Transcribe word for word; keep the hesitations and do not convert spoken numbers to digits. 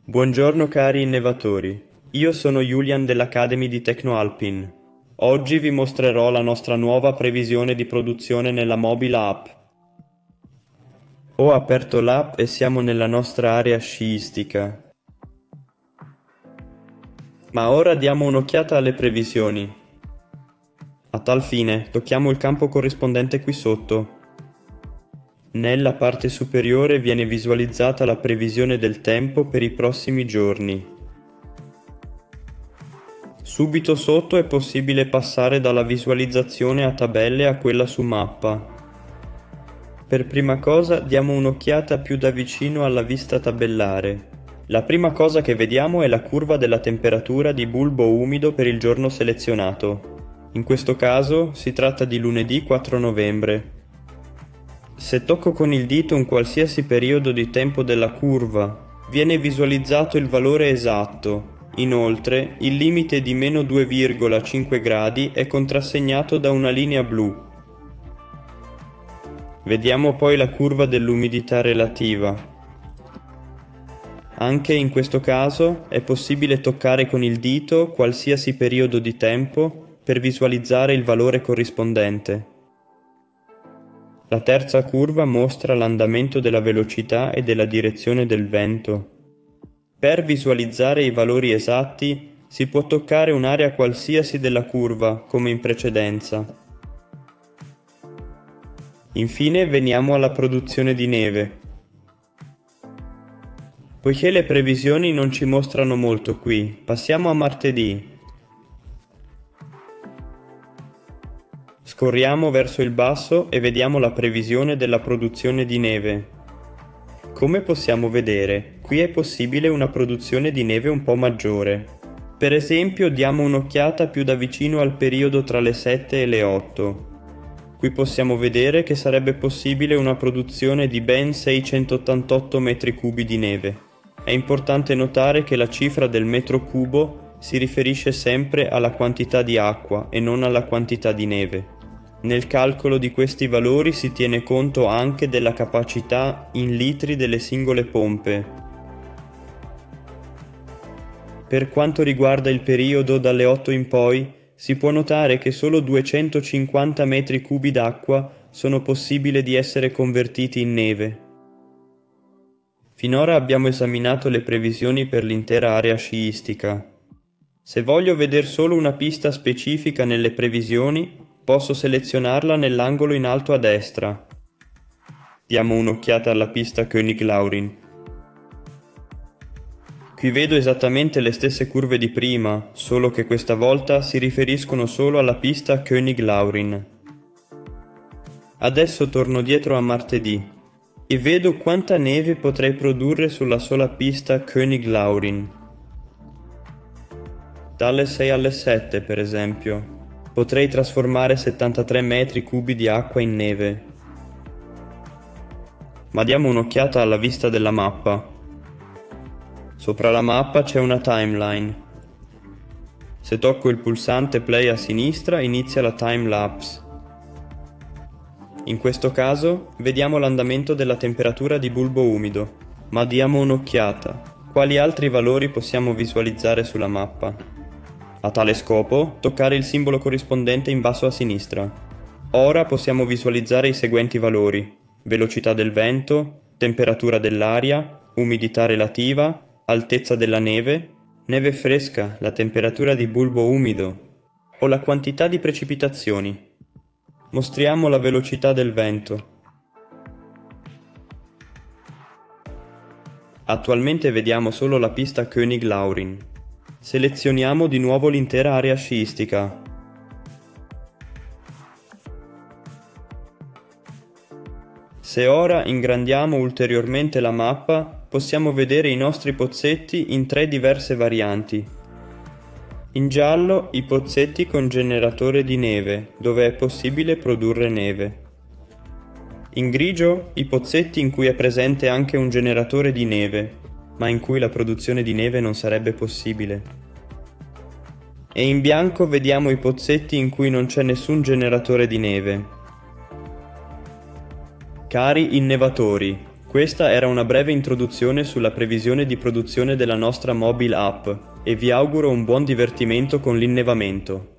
Buongiorno cari innovatori, io sono Julian dell'Academy di TechnoAlpin. Oggi vi mostrerò la nostra nuova previsione di produzione nella mobile app. Ho aperto l'app e siamo nella nostra area sciistica. Ma ora diamo un'occhiata alle previsioni. A tal fine, tocchiamo il campo corrispondente qui sotto. Nella parte superiore viene visualizzata la previsione del tempo per i prossimi giorni. Subito sotto è possibile passare dalla visualizzazione a tabelle a quella su mappa. Per prima cosa diamo un'occhiata più da vicino alla vista tabellare. La prima cosa che vediamo è la curva della temperatura di bulbo umido per il giorno selezionato. In questo caso si tratta di lunedì quattro novembre. Se tocco con il dito un qualsiasi periodo di tempo della curva, viene visualizzato il valore esatto. Inoltre, il limite di meno due virgola cinque gradi è contrassegnato da una linea blu. Vediamo poi la curva dell'umidità relativa. Anche in questo caso è possibile toccare con il dito qualsiasi periodo di tempo per visualizzare il valore corrispondente. La terza curva mostra l'andamento della velocità e della direzione del vento. Per visualizzare i valori esatti si può toccare un'area qualsiasi della curva, come in precedenza. Infine veniamo alla produzione di neve. Poiché le previsioni non ci mostrano molto qui, passiamo a martedì. Scorriamo verso il basso e vediamo la previsione della produzione di neve. Come possiamo vedere, qui è possibile una produzione di neve un po' maggiore. Per esempio diamo un'occhiata più da vicino al periodo tra le sette e le otto. Qui possiamo vedere che sarebbe possibile una produzione di ben seicentottantotto metri cubi di neve. È importante notare che la cifra del metro cubo si riferisce sempre alla quantità di acqua e non alla quantità di neve. Nel calcolo di questi valori si tiene conto anche della capacità in litri delle singole pompe. Per quanto riguarda il periodo dalle otto in poi, si può notare che solo duecentocinquanta metri cubi d'acqua sono possibili di essere convertiti in neve. Finora abbiamo esaminato le previsioni per l'intera area sciistica. Se voglio vedere solo una pista specifica nelle previsioni, posso selezionarla nell'angolo in alto a destra. Diamo un'occhiata alla pista Königlaurin. Qui vedo esattamente le stesse curve di prima, solo che questa volta si riferiscono solo alla pista Königlaurin. Adesso torno dietro a martedì e vedo quanta neve potrei produrre sulla sola pista Königlaurin. Dalle sei alle sette, per esempio. Potrei trasformare settantatré metri cubi di acqua in neve. Ma diamo un'occhiata alla vista della mappa. Sopra la mappa c'è una timeline. Se tocco il pulsante play a sinistra inizia la timelapse. In questo caso vediamo l'andamento della temperatura di bulbo umido, ma diamo un'occhiata. Quali altri valori possiamo visualizzare sulla mappa? A tale scopo, toccare il simbolo corrispondente in basso a sinistra. Ora possiamo visualizzare i seguenti valori: velocità del vento, temperatura dell'aria, umidità relativa, altezza della neve, neve fresca, la temperatura di bulbo umido o la quantità di precipitazioni. Mostriamo la velocità del vento. Attualmente vediamo solo la pista Königlaurin. Selezioniamo di nuovo l'intera area sciistica. Se ora ingrandiamo ulteriormente la mappa, possiamo vedere i nostri pozzetti in tre diverse varianti. In giallo i pozzetti con generatore di neve, dove è possibile produrre neve. In grigio i pozzetti in cui è presente anche un generatore di neve, ma in cui la produzione di neve non sarebbe possibile. E in bianco vediamo i pozzetti in cui non c'è nessun generatore di neve. Cari innovatori, Questa era una breve introduzione sulla previsione di produzione della nostra mobile app e vi auguro un buon divertimento con l'innevamento.